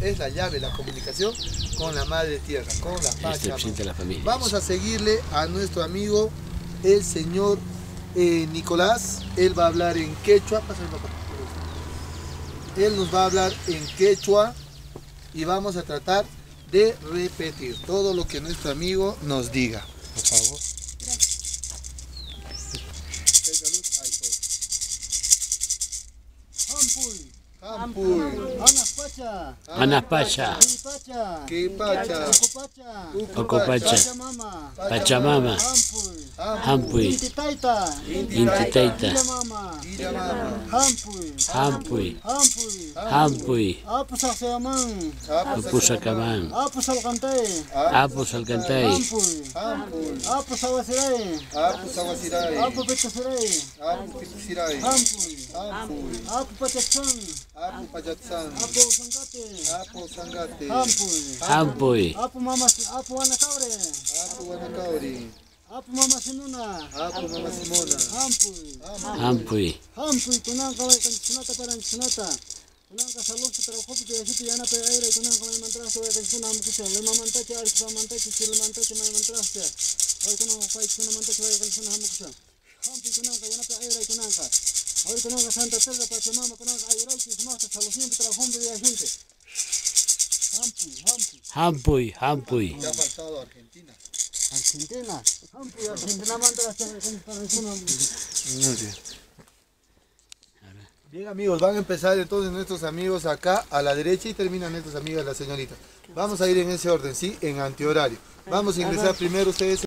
es la llave, la comunicación con la Madre Tierra, con la Pachamama. Vamos a seguirle a nuestro amigo, el señor Nicolás. Él va a hablar en quechua. Pásame, papá. Él nos va a hablar en quechua y vamos a tratar de repetir todo lo que nuestro amigo nos diga. Por favor. Hampuy, Anapacha, Quipacha, Ocopacha, Pachamama, Hampuy, Intitaita, Hampuy, Apusacamán, Apus Alcantay, Apus Awasiray, Apus Pitusiray, Apus Pachatsan, Apu Sangate, Hampuy, Apu Wanakauri, Apu Mama Simona, Hampuy, Kunang kaway kan sunata parang sunata. Kunang kasalong sa trabaho pito yasiti yana pa aira kunang kamay mantras kaway kan sunam kusya. Lima mantachi aris pa mantachi sila mantachi may mantras ya. Kaway kunang kaway kunang mantachi kaway kan sunam kusya. Hampuy kunang ka yana pa aira kunang ka. Kaway kunang ka Santa Teresa Pachamama kunang ka aira ki sumasta salusin pito trabajo pito yasiti. Hampuy. Ya ha faltado Argentina. Argentina mantras para sunam. Bien amigos, van a empezar entonces nuestros amigos acá a la derecha y terminan nuestras amigas las señoritas. Vamos a ir en ese orden, ¿sí? En antihorario. Vamos a ingresar primero ustedes.